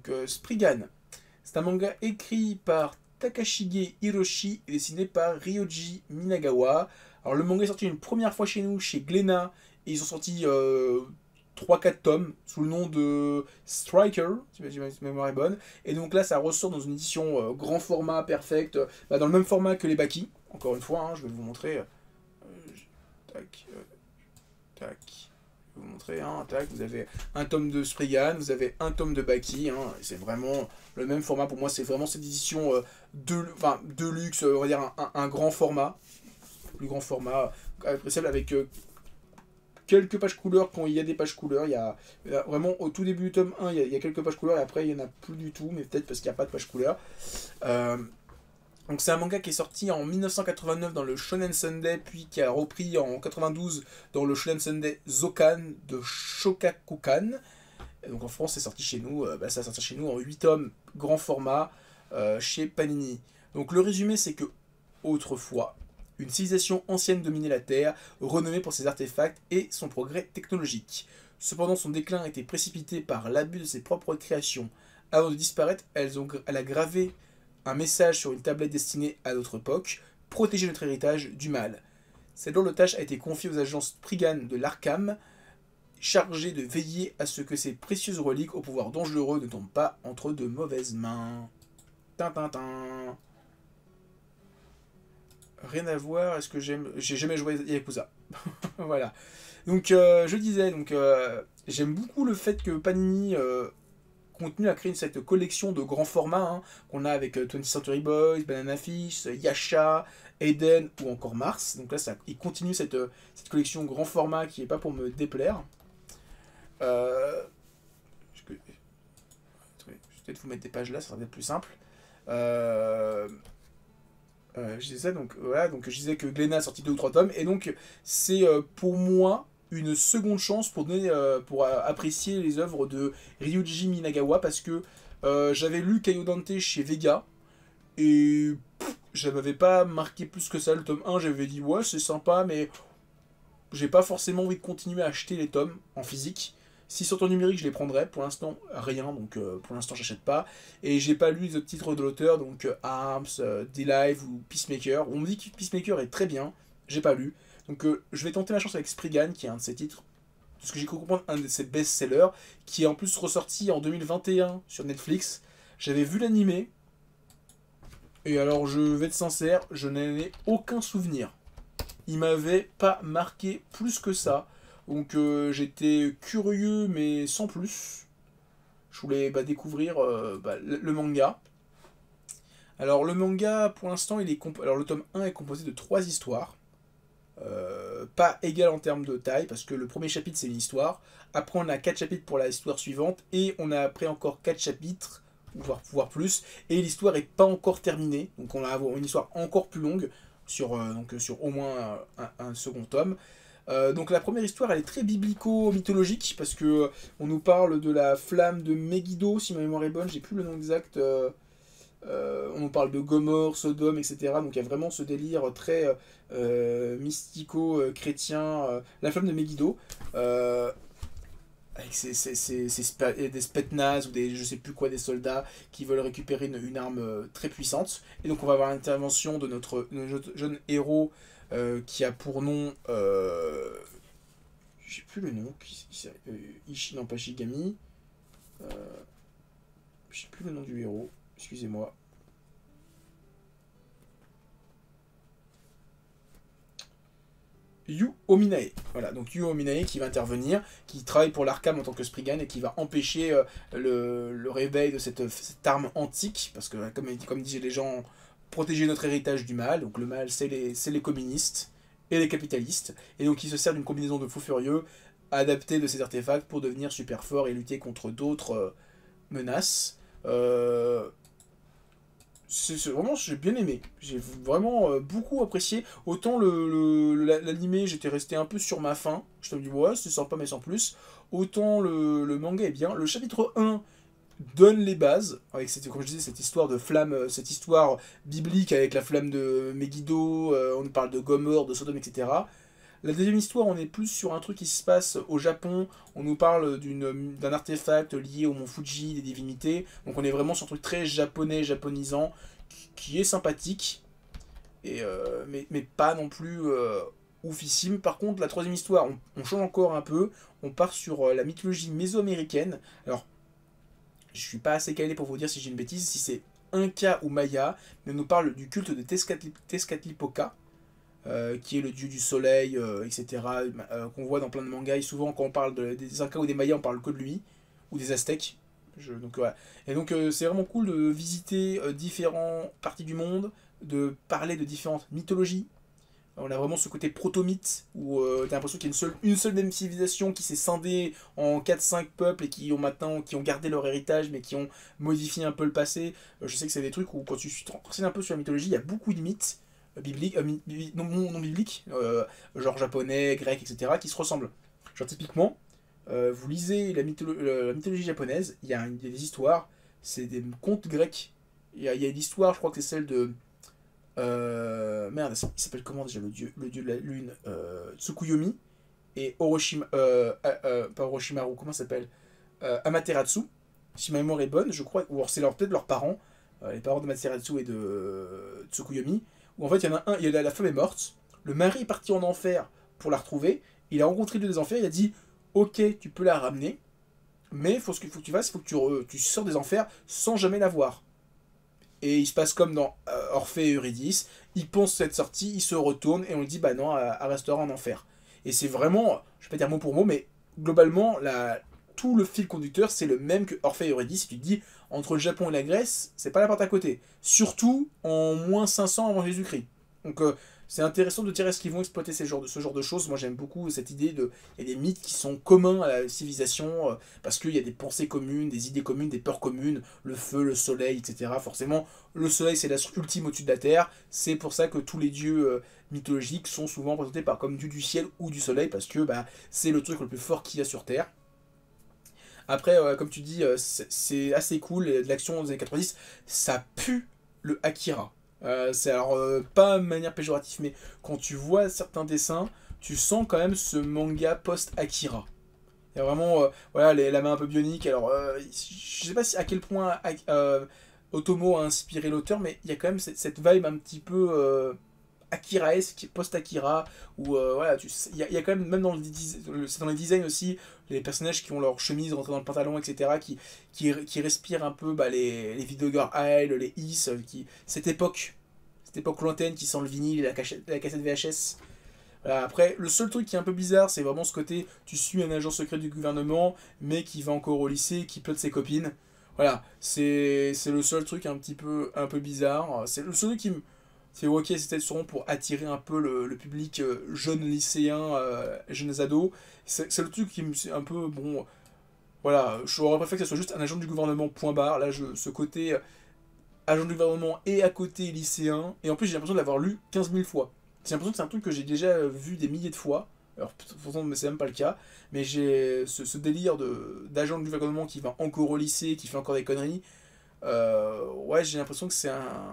Donc Spriggan, c'est un manga écrit par Takashige Hiroshi et dessiné par Ryoji Minagawa. Alors le manga est sorti une première fois chez nous, chez Glénat, et ils ont sorti 3-4 tomes sous le nom de Striker, si ma mémoire est bonne. Et donc là, ça ressort dans une édition grand format, perfect, dans le même format que les Baki. Encore une fois, hein, je vais vous montrer. Tac, tac. Je vais vous montrer, hein, tac. Vous avez un tome de Spriggan, vous avez un tome de Baki. Hein, c'est vraiment le même format. Pour moi, c'est vraiment cette édition de luxe, on va dire un grand format. Plus grand format, appréciable avec quelques pages couleurs quand il y a des pages couleurs. Il y a vraiment au tout début du tome 1, il y a quelques pages couleurs et après il n'y en a plus du tout, mais peut-être parce qu'il n'y a pas de pages couleurs. Donc c'est un manga qui est sorti en 1989 dans le Shonen Sunday, puis qui a repris en 92 dans le Shonen Sunday Zokan de Shokakukan. Et donc en France, c'est sorti chez nous, ça sorti chez nous en 8 tomes, grand format, chez Panini. Donc le résumé, c'est que autrefois, une civilisation ancienne dominait la Terre, renommée pour ses artefacts et son progrès technologique. Cependant, son déclin a été précipité par l'abus de ses propres créations. Avant de disparaître, elle a gravé un message sur une tablette destinée à notre époque, protéger notre héritage du mal. Cette lourde tâche a été confiée aux agences Spriggan de l'Arkham, chargées de veiller à ce que ces précieuses reliques au pouvoir dangereux ne tombent pas entre de mauvaises mains. Tintintin. Rien à voir, est-ce que j'aime... J'ai jamais joué à Yakuza. Voilà. Donc, je disais, j'aime beaucoup le fait que Panini continue à créer cette collection de grands formats, hein, qu'on a avec 20th Century Boys, Banana Fish, Yasha, Eden ou encore Mars. Donc là, il continue cette collection grand format qui n'est pas pour me déplaire. Je vais peut-être vous mettre des pages là, ça sera peut-être plus simple. Je disais ça, donc voilà, donc je disais que Glénat a sorti 2 ou 3 tomes, et donc c'est pour moi une seconde chance pour apprécier les œuvres de Ryuji Minagawa, parce que j'avais lu Kaiodante chez Vega, et ça m'avait pas marqué plus que ça. Le tome 1, j'avais dit ouais, c'est sympa, mais j'ai pas forcément envie de continuer à acheter les tomes en physique. Si sur ton numérique, je les prendrais. Pour l'instant, rien, donc pour l'instant, j'achète pas. Et j'ai pas lu les autres titres de l'auteur, donc Arms, D-Live ou Peacemaker. On me dit que Peacemaker est très bien, j'ai pas lu. Donc je vais tenter ma chance avec Spriggan, qui est un de ses titres, de ce que j'ai cru comprendre, un de ses best-sellers, qui est en plus ressorti en 2021 sur Netflix. J'avais vu l'animé, et alors je vais être sincère, je n'en ai aucun souvenir. Il m'avait pas marqué plus que ça. Donc j'étais curieux, mais sans plus. Je voulais découvrir le manga. Alors le manga, pour l'instant, alors le tome 1 est composé de 3 histoires. Pas égales en termes de taille, parce que le premier chapitre, c'est une histoire. Après, on a 4 chapitres pour la histoire suivante. Et on a après encore 4 chapitres, voire plus. Et l'histoire n'est pas encore terminée. Donc on va avoir une histoire encore plus longue, sur au moins un second tome. Donc la première histoire, elle est très biblico-mythologique, parce que on nous parle de la flamme de Megiddo, si ma mémoire est bonne, j'ai plus le nom exact. On nous parle de Gomorre, Sodome, etc. Donc il y a vraiment ce délire très mystico-chrétien, la flamme de Megiddo, avec des spetsnaz ou des je sais plus quoi, des soldats qui veulent récupérer une arme très puissante. Et donc on va avoir l'intervention de notre jeune héros, qui a pour nom, j'ai plus le nom, non pas Shigami, j'ai plus le nom du héros, excusez-moi. Yu Ominae. Voilà, donc Yu Ominae qui va intervenir, qui travaille pour l'Arkham en tant que Spriggan et qui va empêcher le réveil de cette arme antique, parce que comme disaient les gens, protéger notre héritage du mal. Donc le mal, c'est les communistes et les capitalistes. Et donc il se sert d'une combinaison de fous furieux adaptée de ces artefacts pour devenir super fort et lutter contre d'autres menaces. Vraiment, j'ai bien aimé. J'ai vraiment beaucoup apprécié. Autant l'animé, j'étais resté un peu sur ma faim. Je me dis, ouais, c'est sympa, mais sans plus. Autant le manga est bien. Le chapitre 1 donne les bases, avec comme je disais, cette histoire de flamme, cette histoire biblique avec la flamme de Megiddo, on parle de Gomorre, de Sodome, etc. La deuxième histoire, on est plus sur un truc qui se passe au Japon. On nous parle d'un artefact lié au mont Fuji, des divinités. Donc on est vraiment sur un truc très japonais, japonisant, qui est sympathique. Mais pas non plus oufissime. Par contre, la troisième histoire, on change encore un peu. On part sur la mythologie mésoaméricaine. Alors, je suis pas assez calé pour vous dire si j'ai une bêtise, si c'est Inca ou Maya, mais on nous parle du culte de Tezcatlipoca, qui est le dieu du soleil, etc., qu'on voit dans plein de mangas. Et souvent, quand on parle des Incas ou des Mayas, on parle que de lui, ou des Aztèques. Donc, voilà. Et donc, c'est vraiment cool de visiter différentes parties du monde, de parler de différentes mythologies. On a vraiment ce côté proto-mythe où t'as l'impression qu'il y a une seule même civilisation qui s'est scindée en 4-5 peuples et qui ont gardé leur héritage mais qui ont modifié un peu le passé. Je sais que c'est des trucs où quand tu te renseignes un peu sur la mythologie, il y a beaucoup de mythes bibliques, non bibliques, genre japonais, grecs, etc., qui se ressemblent. Genre typiquement, vous lisez la mythologie japonaise, il y a des histoires, c'est des contes grecs. Il y a une histoire, je crois que c'est celle de... merde, il s'appelle comment déjà le dieu de la lune, Tsukuyomi et Orochimaru, pas Orochimaru, comment ça s'appelle, Amaterasu, si ma mémoire est bonne, je crois, ou alors c'est peut-être leurs parents, les parents d'Amaterasu et de Tsukuyomi, où en fait il y en a un, la femme est morte, le mari est parti en enfer pour la retrouver, il a rencontré le dieu des enfers, il a dit ok, tu peux la ramener, mais ce qu'il faut que tu fasses, il faut que tu sors des enfers sans jamais la voir. Et il se passe comme dans Orphée et Eurydice, il pense cette sortie, il se retourne et on lui dit bah non, elle restera en enfer. Et c'est vraiment, je vais pas dire mot pour mot, mais globalement, tout le fil conducteur c'est le même que Orphée et Eurydice. Et tu te dis, entre le Japon et la Grèce, c'est pas la porte à côté. Surtout en moins 500 avant Jésus-Christ. Donc c'est intéressant de tirer ce qu'ils vont exploiter ce genre de choses. Moi j'aime beaucoup cette idée de... Il y a des mythes qui sont communs à la civilisation, parce qu'il y a des pensées communes, des idées communes, des peurs communes, le feu, le soleil, etc. Forcément, le soleil c'est l'astre ultime au-dessus de la terre. C'est pour ça que tous les dieux mythologiques sont souvent présentés comme dieux du ciel ou du soleil, parce que bah, c'est le truc le plus fort qu'il y a sur Terre. Après, comme tu dis, c'est assez cool, de l'action des années 90, ça pue le Akira. C'est alors pas de manière péjorative, mais quand tu vois certains dessins, tu sens quand même ce manga post-Akira. Il y a vraiment voilà, la main un peu bionique. Alors, je sais pas à quel point Otomo a inspiré l'auteur, mais il y a quand même cette vibe un petit peu Akiraesque, post-Akira, où voilà, il y a quand même dans c'est dans les designs aussi, les personnages qui ont leur chemise rentrée dans le pantalon, etc., qui respirent un peu bah, les Vidogure Isle, les Is, cette époque lointaine qui sent le vinyle et la cassette VHS. Voilà, après, le seul truc qui est un peu bizarre, c'est vraiment ce côté, tu suis un agent secret du gouvernement, mais qui va encore au lycée, qui plotte ses copines. Voilà, c'est le seul truc un peu bizarre. C'est le seul truc qui me... C'est ok, c'était sûrement pour attirer un peu le public jeune lycéen, jeunes ados. C'est le truc qui me... C'est un peu, bon... Voilà, j'aurais préféré que ce soit juste un agent du gouvernement, point barre. Là, ce côté agent du gouvernement et à côté lycéen. Et en plus, j'ai l'impression de l'avoir lu 15 000 fois. J'ai l'impression que c'est un truc que j'ai déjà vu des milliers de fois. Alors, pourtant, c'est même pas le cas. Mais j'ai ce délire d'agent du gouvernement qui va encore au lycée, qui fait encore des conneries. Ouais, j'ai l'impression que c'est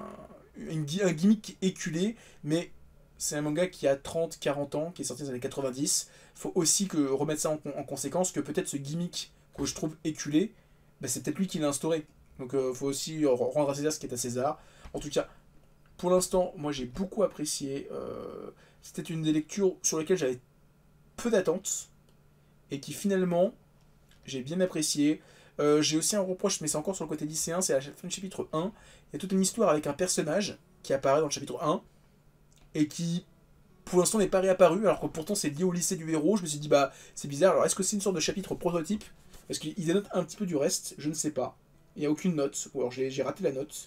un gimmick éculé, mais c'est un manga qui a 30-40 ans, qui est sorti dans les années 90. Faut aussi remettre ça en conséquence, que peut-être ce gimmick que je trouve éculé, bah, c'est peut-être lui qui l'a instauré. Donc faut aussi rendre à César ce qui est à César. En tout cas, pour l'instant, moi j'ai beaucoup apprécié. C'était une des lectures sur lesquelles j'avais peu d'attentes, et qui finalement, j'ai bien apprécié. J'ai aussi un reproche, mais c'est encore sur le côté lycéen, c'est à la fin du chapitre 1. Il y a toute une histoire avec un personnage qui apparaît dans le chapitre 1, et qui, pour l'instant, n'est pas réapparu, alors que pourtant c'est lié au lycée du héros. Je me suis dit, bah, c'est bizarre, alors est-ce que c'est une sorte de chapitre prototype? Parce qu'ils dénotent un petit peu du reste, je ne sais pas. Il n'y a aucune note, ou alors j'ai raté la note.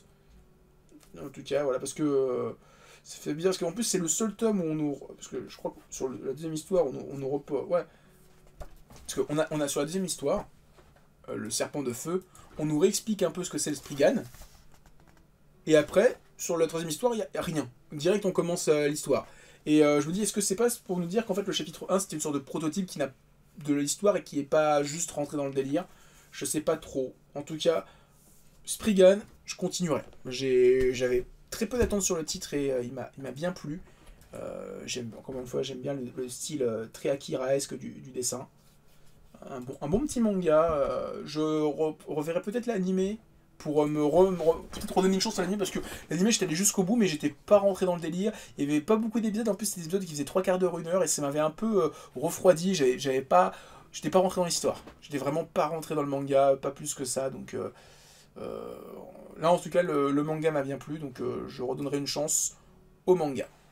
En tout cas, voilà, parce que ça fait bizarre, parce qu'en plus c'est le seul tome où on nous... Parce que je crois que sur la deuxième histoire, on nous repose... Ouais. Parce qu'on a sur la deuxième histoire, le serpent de feu, on nous réexplique un peu ce que c'est le Spriggan. Et après, sur la troisième histoire, il n'y a rien. Direct, on commence l'histoire. Et je me dis, est-ce que c'est pas pour nous dire qu'en fait le chapitre 1 c'était une sorte de prototype qui n'a de l'histoire et qui n'est pas juste rentré dans le délire? Je sais pas trop. En tout cas, Spriggan, je continuerai. J'avais très peu d'attentes sur le titre et il m'a bien plu. Encore une fois, j'aime bien le style très Akiraesque du dessin. Un bon petit manga. Je reverrai peut-être l'animé pour peut-être redonner une chance à l'anime parce que l'animé j'étais allé jusqu'au bout mais j'étais pas rentré dans le délire. Il y avait pas beaucoup d'épisodes, en plus c'était des épisodes qui faisaient 3 quarts d'heure, 1 heure et ça m'avait un peu refroidi. J'étais pas rentré dans l'histoire. J'étais vraiment pas rentré dans le manga, pas plus que ça. Donc euh, là en tout cas le manga m'a bien plu donc je redonnerai une chance au manga.